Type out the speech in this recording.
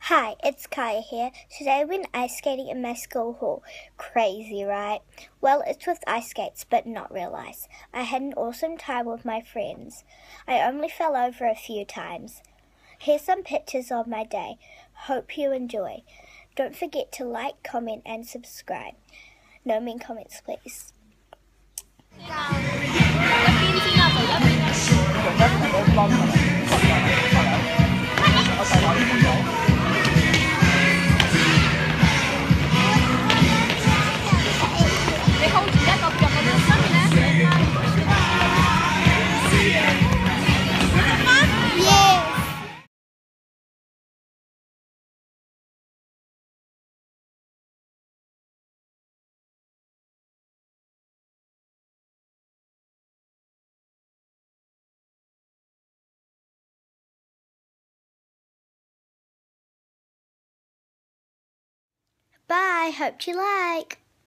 Hi, it's Kaya here. Today I went ice skating in my school hall. Crazy, right? Well, it's with ice skates, but not real ice. I had an awesome time with my friends. I only fell over a few times. Here's some pictures of my day. Hope you enjoy. Don't forget to like, comment, and subscribe. No mean comments, please. Bye, hope you like.